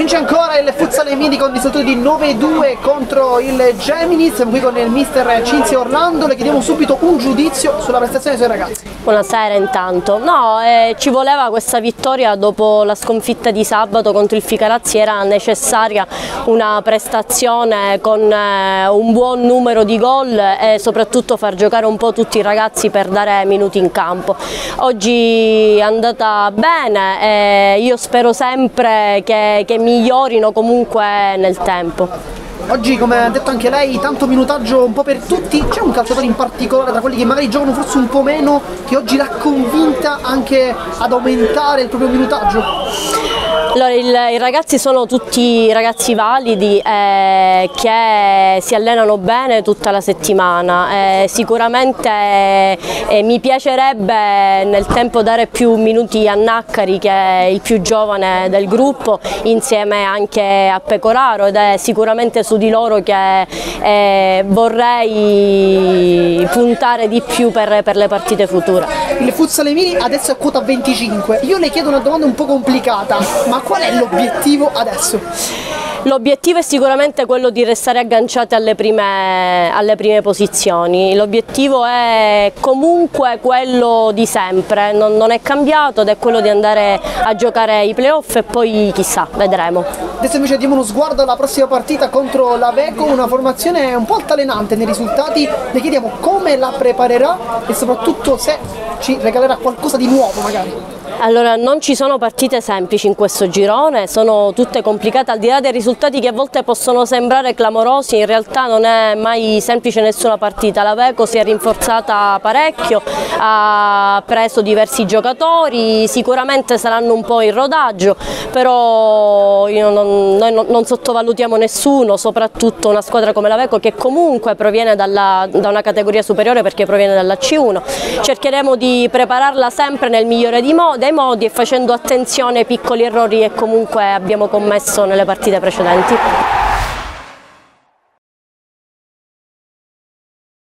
Vince ancora il Futsal Emili con risultato di 9-2 contro il Gemini. Siamo qui con il mister Cinzia Orlando, le chiediamo subito un giudizio sulla prestazione dei suoi ragazzi. Buonasera intanto. No, ci voleva questa vittoria dopo la sconfitta di sabato contro il Ficarazzi, era necessaria una prestazione con un buon numero di gol e soprattutto far giocare un po' tutti i ragazzi per dare minuti in campo. Oggi è andata bene e io spero sempre che migliorino comunque nel tempo. Oggi, come ha detto anche lei, tanto minutaggio un po' per tutti. C'è un calciatore in particolare tra quelli che magari giocano forse un po' meno che oggi l'ha convinta anche ad aumentare il proprio minutaggio? Allora, i ragazzi sono tutti ragazzi validi che si allenano bene tutta la settimana. Sicuramente mi piacerebbe nel tempo dare più minuti a Naccari, che è il più giovane del gruppo, insieme anche a Pecoraro, ed è sicuramente su di loro che vorrei puntare di più per le partite future. Il Futsal Emili adesso è quota 25. Io le chiedo una domanda un po' complicata, ma qual è l'obiettivo adesso? L'obiettivo è sicuramente quello di restare agganciati alle prime posizioni. L'obiettivo è comunque quello di sempre, non è cambiato, ed è quello di andare a giocare i playoff e poi chissà, vedremo. Adesso invece diamo uno sguardo alla prossima partita contro l'Aveco, una formazione un po' altalenante nei risultati. Le chiediamo come la preparerà e soprattutto se ci regalerà qualcosa di nuovo magari. Allora, non ci sono partite semplici in questo girone, sono tutte complicate, al di là dei risultati che a volte possono sembrare clamorosi, in realtà non è mai semplice nessuna partita. L'Aveco si è rinforzata parecchio, ha preso diversi giocatori, sicuramente saranno un po' in rodaggio, però noi non sottovalutiamo nessuno, soprattutto una squadra come l'Aveco che comunque proviene da una categoria superiore, perché proviene dalla C1. Cercheremo di prepararla sempre nel migliore dei modi e facendo attenzione ai piccoli errori che comunque abbiamo commesso nelle partite precedenti.